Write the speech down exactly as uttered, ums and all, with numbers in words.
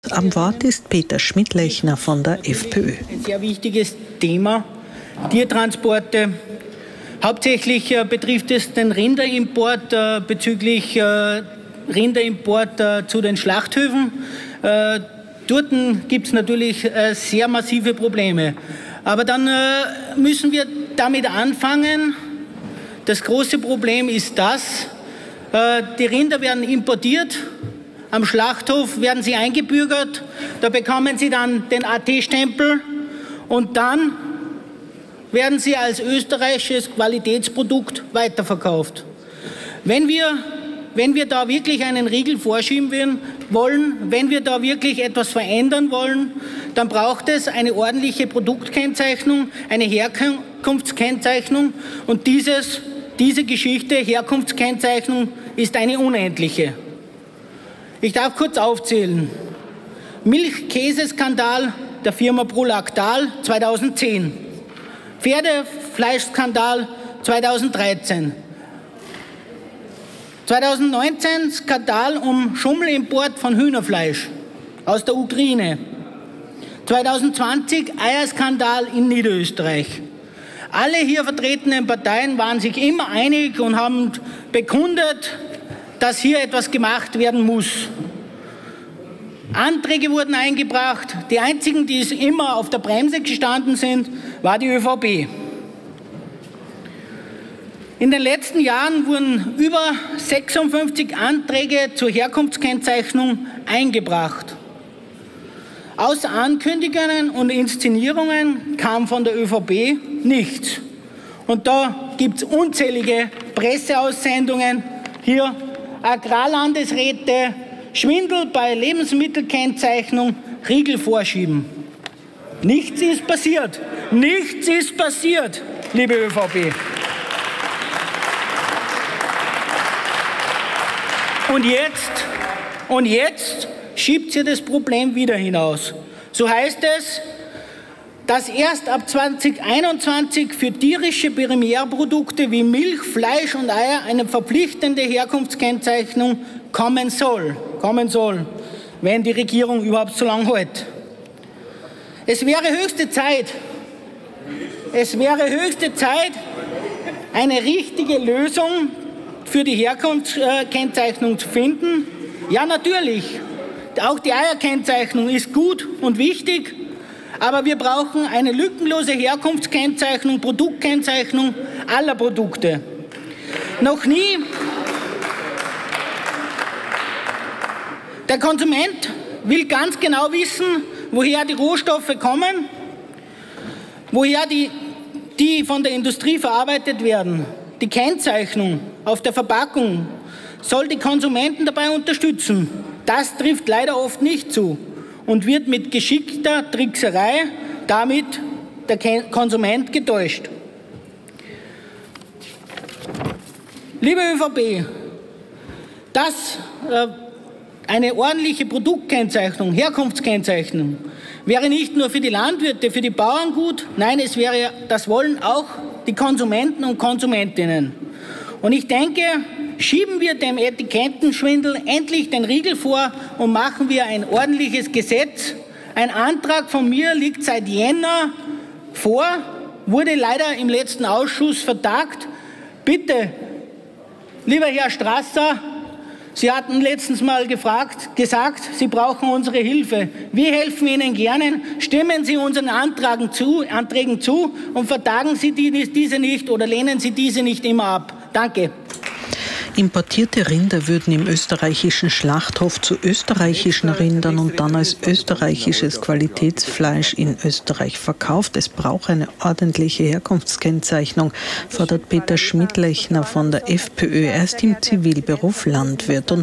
Am Wort ist Peter Schmidt-Lechner von der FPÖ. Ein sehr wichtiges Thema, Tiertransporte. Hauptsächlich äh, betrifft es den Rinderimport äh, bezüglich äh, Rinderimport äh, zu den Schlachthöfen. Äh, dort gibt es natürlich äh, sehr massive Probleme. Aber dann äh, müssen wir damit anfangen. Das große Problem ist das, äh, die Rinder werden importiert. Am Schlachthof werden sie eingebürgert, da bekommen sie dann den A T-Stempel und dann werden sie als österreichisches Qualitätsprodukt weiterverkauft. Wenn wir, wenn wir da wirklich einen Riegel vorschieben wollen, wenn wir da wirklich etwas verändern wollen, dann braucht es eine ordentliche Produktkennzeichnung, eine Herkunftskennzeichnung und dieses, diese Geschichte, Herkunftskennzeichnung, ist eine unendliche. Ich darf kurz aufzählen. Milchkäseskandal der Firma Prolactal zweitausendzehn. Pferdefleischskandal zweitausenddreizehn. zweitausendneunzehn Skandal um Schummelimport von Hühnerfleisch aus der Ukraine. zweitausendzwanzig Eierskandal in Niederösterreich. Alle hier vertretenen Parteien waren sich immer einig und haben bekundet, dass hier etwas gemacht werden muss. Anträge wurden eingebracht. Die einzigen, die es immer auf der Bremse gestanden sind, war die ÖVP. In den letzten Jahren wurden über sechsundfünfzig Anträge zur Herkunftskennzeichnung eingebracht. Außer Ankündigungen und Inszenierungen kam von der ÖVP nichts. Und da gibt es unzählige Presseaussendungen. Hier Agrarlandesräte, Schwindel bei Lebensmittelkennzeichnung, Riegel vorschieben. Nichts ist passiert. Nichts ist passiert, liebe ÖVP. Und jetzt, und jetzt schiebt sie das Problem wieder hinaus. So heißt es, dass erst ab zweitausendeinundzwanzig für tierische Primärprodukte wie Milch, Fleisch und Eier eine verpflichtende Herkunftskennzeichnung kommen soll, kommen soll, wenn die Regierung überhaupt so lange hält. Es wäre höchste Zeit, es wäre höchste Zeit, eine richtige Lösung für die Herkunftskennzeichnung zu finden. Ja, natürlich, auch die Eierkennzeichnung ist gut und wichtig, aber wir brauchen eine lückenlose Herkunftskennzeichnung, Produktkennzeichnung aller Produkte. Noch nie, der Konsument will ganz genau wissen, woher die Rohstoffe kommen, woher die, die von der Industrie verarbeitet werden. Die Kennzeichnung auf der Verpackung soll die Konsumenten dabei unterstützen. Das trifft leider oft nicht zu und wird mit geschickter Trickserei damit der Konsument getäuscht. Liebe ÖVP, dass äh, eine ordentliche Produktkennzeichnung, Herkunftskennzeichnung, wäre nicht nur für die Landwirte, für die Bauern gut, nein, es wäre, das wollen auch die Konsumenten und Konsumentinnen. Und ich denke, schieben wir dem Etikettenschwindel endlich den Riegel vor und machen wir ein ordentliches Gesetz. Ein Antrag von mir liegt seit Jänner vor, wurde leider im letzten Ausschuss vertagt. Bitte, lieber Herr Strasser, Sie hatten letztens mal gefragt, gesagt, Sie brauchen unsere Hilfe. Wir helfen Ihnen gerne. Stimmen Sie unseren Anträgen zu, Anträgen zu und vertagen Sie diese nicht oder lehnen Sie diese nicht immer ab. Danke. Importierte Rinder würden im österreichischen Schlachthof zu österreichischen Rindern und dann als österreichisches Qualitätsfleisch in Österreich verkauft. Es braucht eine ordentliche Herkunftskennzeichnung, fordert Peter Schmidt-Lechner von der FPÖ. Er ist im Zivilberuf Landwirt und